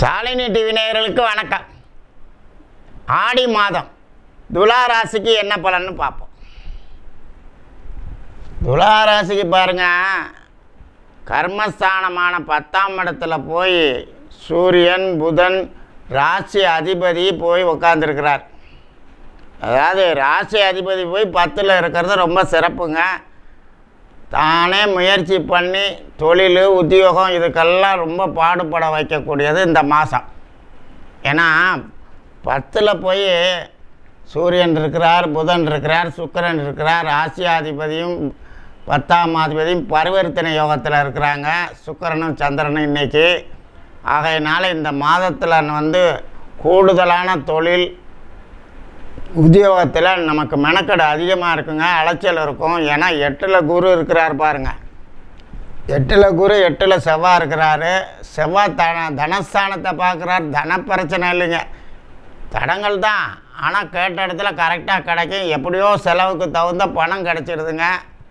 Shalini TV நேயர்களுக்கு வணக்கம். ஆடி மாதம் துலா ராசிக்கு என்ன பலன்னு பார்ப்போம். துலா ராசிக்கு பாருங்க, கர்மஸ்தானமான 10ஆம் இடத்துல போய் சூரியன் புதன் ராசி அதிபதி போய் உட்காந்துருக்கிறார். அதாவது ராசி அதிபதி போய் 10ல் இருக்கிறது ரொம்ப சிறப்புங்க. தானே முயற்சி பண்ணி தொழில் உத்தியோகம் இதுக்கெல்லாம் ரொம்ப பாடுபட வைக்கக்கூடியது இந்த மாதம். ஏன்னா 10ல் போய் சூரியன் இருக்கிறார், புதன் இருக்கிறார், சுக்கிரன் இருக்கிறார், ராசியாதிபதியும் 10ஆம் அதிபதியும் பரிவர்த்தனை யோகத்தில் இருக்கிறாங்க, சுக்கிரனும் சந்திரனும் இன்றைக்கி. ஆகையினால இந்த மாதத்தில் கூடுதலான தொழில் உத்தியோகத்தில் நமக்கு மெனக்கடை அதிகமாக இருக்குங்க, அலைச்சல் இருக்கும். ஏன்னா 8ல் குரு இருக்கிறார் பாருங்கள். 8ல் குரு, 8ல் செவ்வாய் இருக்கிறாரு. செவ்வாய் தனஸ்தானத்தை பார்க்குறார். தன பிரச்சனை இல்லைங்க, தடங்கள் தான். ஆனால் கேட்ட இடத்துல கரெக்டாக கிடைக்கும். எப்படியோ செலவுக்கு தகுந்த பணம் கிடச்சிடுதுங்க.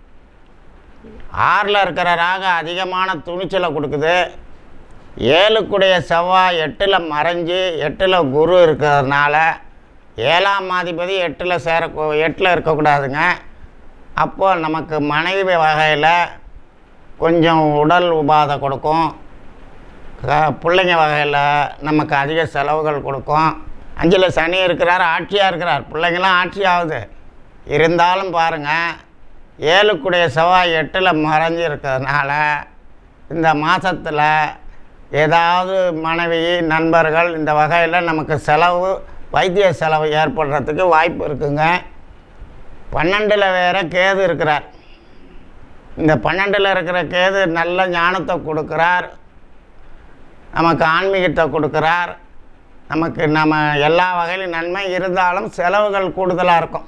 6ல் இருக்கிற ராகு அதிகமான துணிச்சலை கொடுக்குது. 7க்குடைய செவ்வாய் 8ல் மறைஞ்சி 8ல் குரு இருக்கிறதுனால 7ஆம் அதிபதி 8ல் இருக்கக்கூடாதுங்க. அப்போது நமக்கு மனைவி வகையில் கொஞ்சம் உடல் உபாதை கொடுக்கும். பிள்ளைங்க வகையில் நமக்கு அதிக செலவுகள் கொடுக்கும். 5ல் சனி இருக்கிறார், ஆட்சியாக இருக்கிறார். பிள்ளைங்களாம் ஆட்சி ஆகுது. இருந்தாலும் பாருங்கள், 7க்குடைய செவ்வாய் 8ல் மறைஞ்சி இருக்கிறதுனால இந்த மாதத்தில் ஏதாவது மனைவி நண்பர்கள் இந்த வகையில் நமக்கு செலவு, வைத்திய செலவு ஏற்படுறதுக்கு வாய்ப்பு இருக்குங்க. 12ல் வேறு கேது இருக்கிறார். இந்த 12ல் இருக்கிற கேது நல்ல ஞானத்தை கொடுக்குறார், நமக்கு ஆன்மீகத்தை கொடுக்குறார். நமக்கு நம்ம எல்லா வகையிலும் நன்மை இருந்தாலும் செலவுகள் கூடுதலாக இருக்கும்.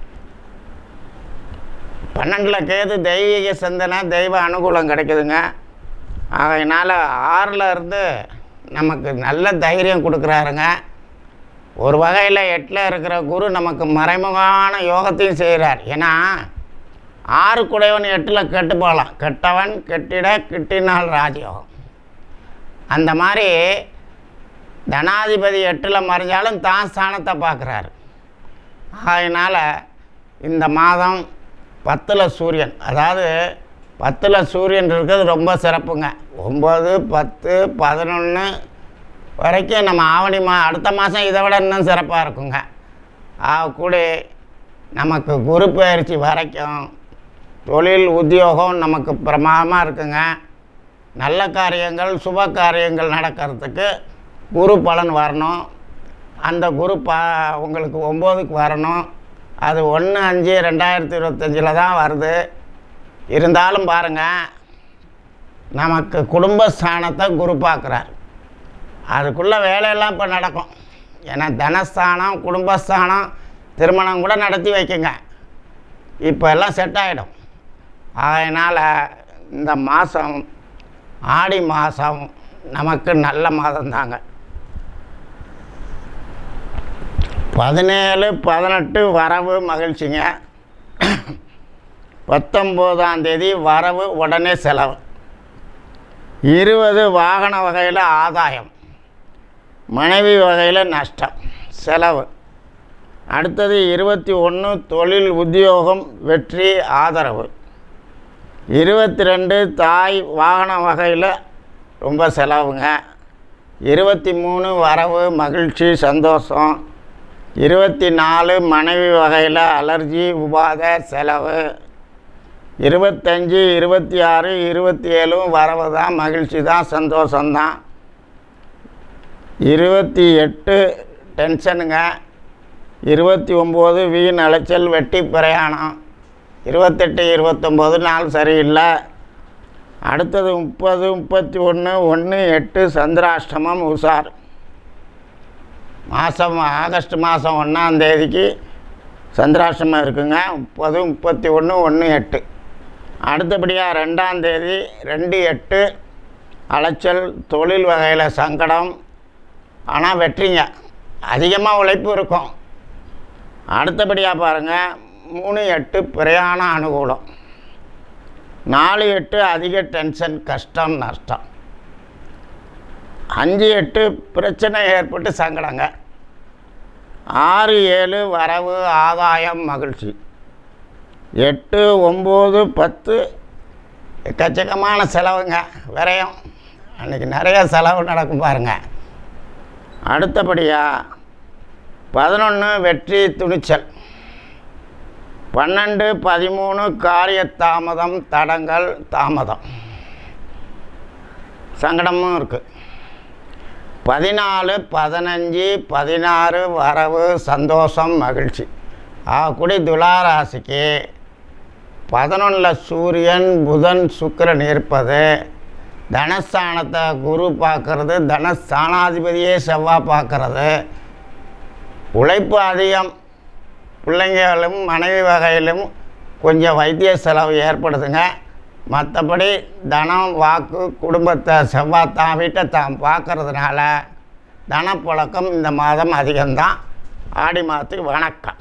12ல் கேது தெய்வீக சிந்தனை, தெய்வ அனுகூலம் கிடைக்குதுங்க. ஆகையினால் 6ல் இருந்து நமக்கு நல்ல தைரியம் கொடுக்குறாருங்க. ஒரு வகையில் 8ல் இருக்கிற குரு நமக்கு மறைமுகமான யோகத்தையும் செய்கிறார். ஏன்னா 6 குடையவன் 8ல் கெட்டு போகலாம். கெட்டவன் கெட்டிட கிட்டினால் ராஜயோகம். அந்த மாதிரி தனாதிபதி 8ல் மறைஞ்சாலும் தான் ஸ்தானத்தை பார்க்குறாரு. அதனால் இந்த மாதம் 10ல் சூரியன், அதாவது 10ல் சூரியன் இருக்கிறது ரொம்ப சிறப்புங்க. 9, 10, 11 வரைக்கும் நம்ம ஆவணி அடுத்த மாதம் இதை விட இன்னும் சிறப்பாக இருக்குங்க. கூட நமக்கு குரு பயிற்சி வரைக்கும் தொழில் உத்தியோகம் நமக்கு பிரமாதமாக இருக்குங்க. நல்ல காரியங்கள் சுப காரியங்கள் நடக்கிறதுக்கு குரு பலன் வரணும். அந்த குரு உங்களுக்கு 9க்கு வரணும். அது 1/5/2025 தான் வருது. இருந்தாலும் பாருங்கள், நமக்கு குடும்பஸ்தானத்தை குரு பார்க்குறார். அதுக்குள்ளே வேலையெல்லாம் இப்போ நடக்கும். ஏன்னா தனஸ்தானம், குடும்பஸ்தானம், திருமணம் கூட நடத்தி வைக்குங்க. இப்போ எல்லாம் செட் ஆகிடும். அதனால் இந்த மாதம் ஆடி மாதம் நமக்கு நல்ல மாதம்தாங்க. 17, 18 வரவு மகிழ்ச்சிங்க. 19ஆம் தேதி வரவு, உடனே செலவு. 20 வாகன வகையில் ஆதாயம், மனைவி வகையில் நஷ்டம், செலவு. அடுத்தது 21 தொழில் உத்தியோகம் வெற்றி ஆதரவு. 22 தாய் வாகன வகையில் ரொம்ப செலவுங்க. 23 வரவு மகிழ்ச்சி சந்தோஷம். 24 மனைவி வகையில் அலர்ஜி உபாதை செலவு. 25, 26, 27 வரவு தான், மகிழ்ச்சி தான், சந்தோஷம்தான். 28 டென்ஷனுங்க. 29 வீண் அலைச்சல் வெட்டி பிரயாணம். 28, 29 நாள் சரியில்லை. அடுத்தது 30, 31, 1, 8 சந்திராஷ்டமம் உஷார். ஆகஸ்ட் மாதம் 1ஆம் தேதிக்கு சந்திராஷ்டமம் இருக்குங்க. 30, 31, 1, 8. அடுத்தபடியாக 2ஆம் தேதி 2, 8 அலைச்சல், தொழில் வகையில் சங்கடம். ஆனால் வெற்றிங்க, அதிகமாக உழைப்பு இருக்கும். அடுத்தபடியாக பாருங்கள், 3, 8 பிரயாண அனுகூலம். 4, 8 அதிக டென்ஷன், கஷ்டம், நஷ்டம். 5, 8 பிரச்சனை ஏற்பட்டு சங்கடங்க. 6, 7 வரவு ஆதாயம் மகிழ்ச்சி. 8, 9, 10 எக்கச்சக்கமான செலவுங்க, விரயம். அன்றைக்கி நிறைய செலவு நடக்கும் பாருங்க. அடுத்தபடியாக 11 வெற்றி துணிச்சல். 12, 13 காரிய தாமதம், தடங்கள், தாமதம், சங்கடமும் இருக்குது. 14, 15, 16 வரவு சந்தோஷம் மகிழ்ச்சி. ஆகக்கூடி துளாராசிக்கு 11 சூரியன் புதன் சுக்கிரன் இருப்பது, தனஸ்தானத்தை குரு பார்க்கறது, தனஸ்தானாதிபதியே செவ்வாய் பார்க்கறது, உழைப்பு அதிகம், பிள்ளைங்களும் மனைவி வகையிலும் கொஞ்சம் வைத்திய செலவு ஏற்படுதுங்க. மற்றபடி தனம் வாக்கு குடும்பத்தை செவ்வாய் தான் வீட்டை தான் பார்க்கறதுனால தனப்புழக்கம் இந்த மாதம் அதிகம்தான். ஆடி மாதத்துக்கு வணக்கம்.